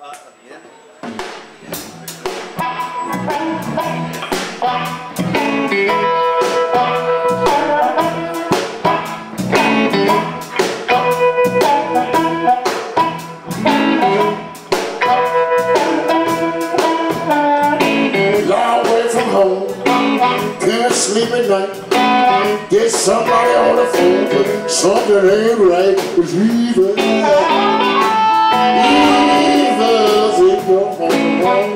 Sleep at night, get somebody on the phone, but something ain't right. It's evil, evil's in your home.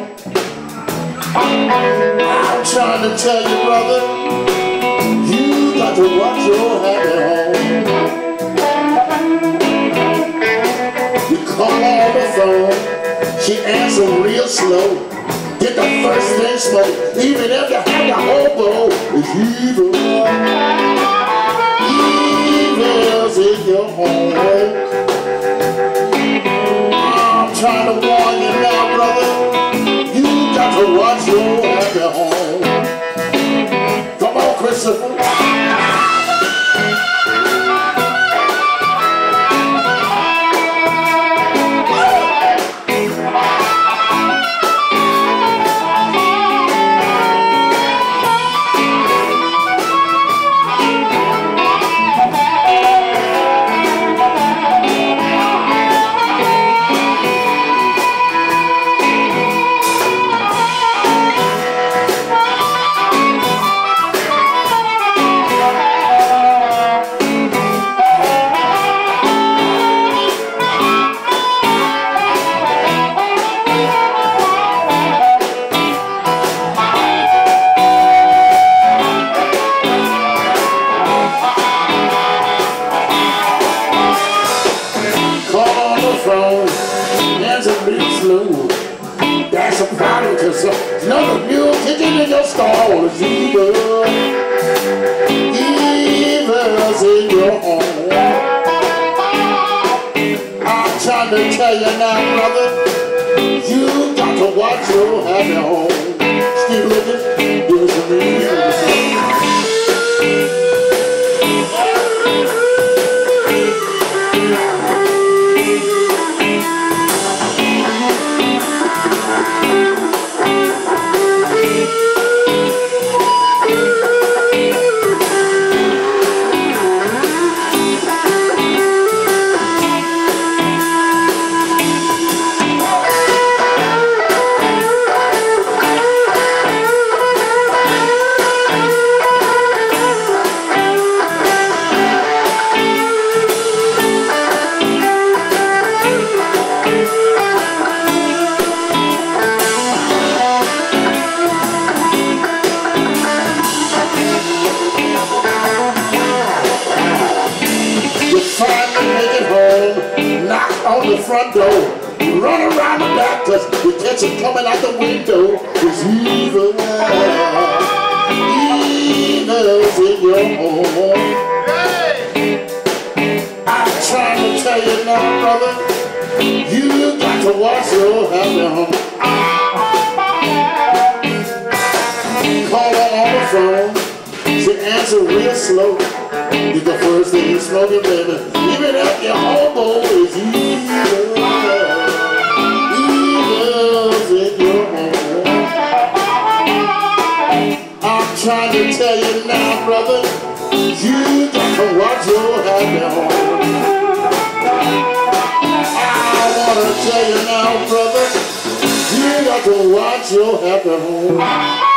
I'm trying to tell you, brother, you got to watch your habit home. You call on the phone, she answers real slow. Get the first thing smoke, even if you have the hobo, it's evil. Evil's in your home. I'm trying to warn you now, brother. You got to watch your habit home. Come on, Christopher. That's a problem, cause another mule kicking in your stall is evil. Evil's in your home. I'm trying to tell you now, brother, you got to watch your habit home. Steve Lucas, give us some music. The front door, run around the back, cause you catch it coming out the window. It's evil, evil's in your home. I'm trying to tell you now, brother, you got to watch your habit home. Call her on the phone, she answers real slow. Get the first thing you smoking, baby. Even if your hobo is evil, evil's in your home. I'm trying to tell you now, brother, you got to watch your habit home. I wanna tell you now, brother, you got to watch your habit home.